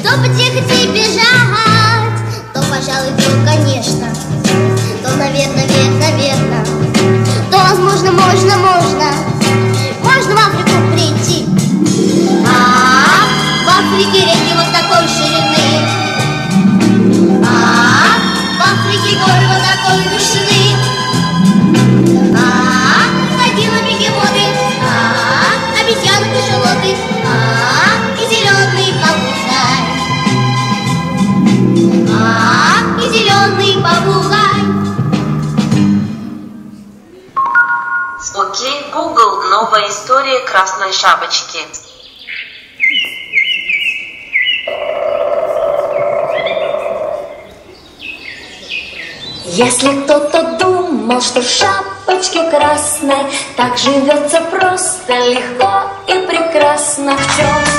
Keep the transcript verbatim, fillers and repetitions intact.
Чтобы тихо и бежать, то, пожалуй, то, конечно, то, наверное, наверное, наверное, то, возможно, можно, можно, можно в Африку прийти. А в Африке реки вот такой ширины, а в Африке горы вот такой вышины, а ходила бегемоты, а обезьяны кашалоты, а и зеленый попугай, а и зеленый попугай. Окей, Google, новая история Красной Шапочки. Если кто-то думал, что в шапочке красной так живется просто, легко и прекрасно, в чем